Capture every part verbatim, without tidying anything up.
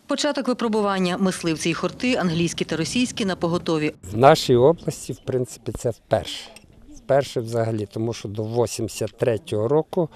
Початок випробування. Мисливці й хорти, англійські та російські, напоготові. В нашій області, в принципі, це вперше. Вперше взагалі, тому що до вісімдесят третього року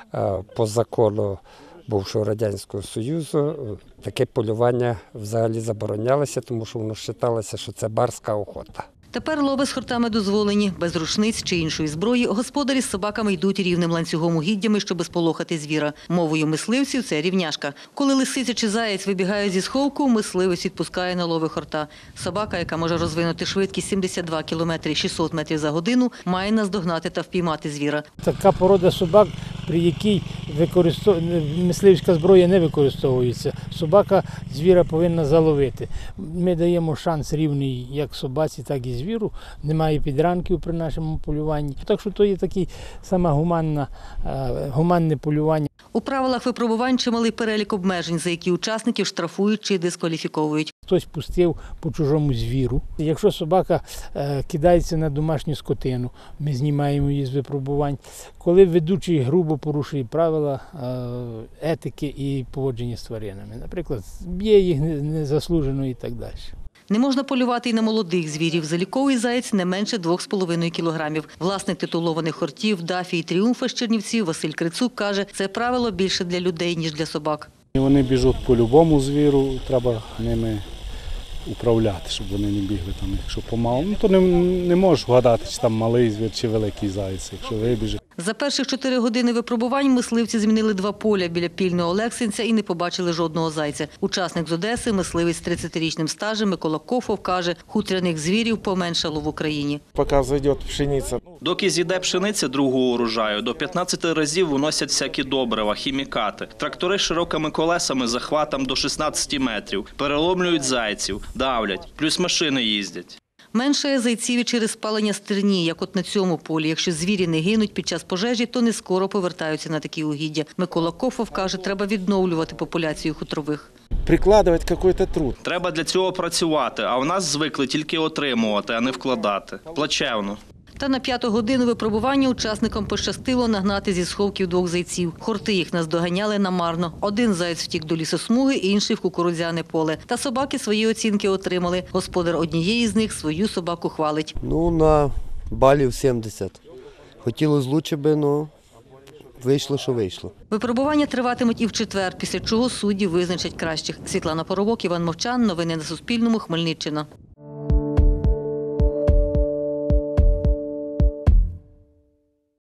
по закону бувшого Радянського Союзу таке полювання взагалі заборонялося, тому що воно вважалося, що це барська охота. Тепер лови з хортами дозволені. Без рушниць чи іншої зброї господарі з собаками йдуть рівним ланцюгом угіддями, щоб сполохати звіра. Мовою мисливців – це рівняшка. Коли лисиця чи заєць вибігають зі сховку, мисливець відпускає на лови хорта. Собака, яка може розвинути швидкість сімдесят два кілометри шістсот метрів за годину, має наздогнати та впіймати звіра. Така порода собак, при якій використов... мисливська зброя не використовується. Собака звіра повинна заловити. Ми даємо шанс рівний як собаці, так і звіру. Звіру, немає підранків при нашому полюванні. Так що то є таке саме гуманне, гуманне полювання. У правилах випробувань чималий перелік обмежень, за які учасників штрафують чи дискваліфіковують. Хтось пустив по чужому звіру. Якщо собака е, кидається на домашню скотину, ми знімаємо її з випробувань. Коли ведучий грубо порушує правила е, етики і поводження з тваринами. Наприклад, б'є їх незаслужено і так далі. Не можна полювати і на молодих звірів. Заліковий заєць не менше двох з половиною кілограмів. Власник титулованих хортів «Дафі» і «Тріумфа» з Чернівців Василь Крицук каже, це правило більше для людей, ніж для собак. Вони біжуть по любому звіру, треба ними управляти, щоб вони не бігли там, якщо помало. Ну, то не, не можеш вгадати, чи там малий звір, чи великий заєць, якщо вибіже. За перших чотири години випробувань мисливці змінили два поля біля Пільного Олексинця і не побачили жодного зайця. Учасник з Одеси, мисливець з тридцятирічним стажем Микола Кофов каже, хутряних звірів поменшало в Україні. Поки зайде пшениця. Доки зійде пшениця другого урожаю, до п'ятнадцяти разів вносять всякі добрива, хімікати. Трактори з широкими колесами захватом до шістнадцяти метрів. Переломлюють зайців, давлять, плюс машини їздять. Меншає зайців і через спалення стерні, як от на цьому полі. Якщо звірі не гинуть під час пожежі, то не скоро повертаються на такі угіддя. Микола Кофов каже, треба відновлювати популяцію хутрових. Прикладувати якийсь труд. Треба для цього працювати, а в нас звикли тільки отримувати, а не вкладати. Плачевно. Та на п'яту годину випробування учасникам пощастило нагнати зі сховків двох зайців. Хорти їх наздоганяли намарно. Один заєць втік до лісосмуги, інший в кукурудзяне поле. Та собаки свої оцінки отримали. Господар однієї з них свою собаку хвалить. Ну, на балів сімдесят. Хотілося лучше би, але вийшло, що вийшло. Випробування триватимуть і в четвер, після чого судді визначать кращих. Світлана Поробок, Іван Мовчан. Новини на Суспільному. Хмельниччина.